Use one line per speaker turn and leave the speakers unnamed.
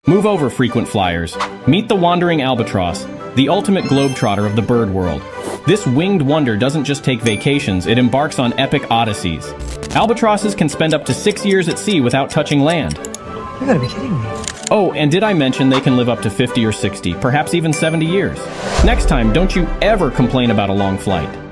Move over, frequent flyers. Meet the wandering albatross, the ultimate globetrotter of the bird world. This winged wonder doesn't just take vacations, it embarks on epic odysseys. Albatrosses can spend up to 6 years at sea without touching land.
You gotta be kidding me.
Oh, and did I mention they can live up to 50 or 60, perhaps even 70 years? Next time, don't you ever complain about a long flight.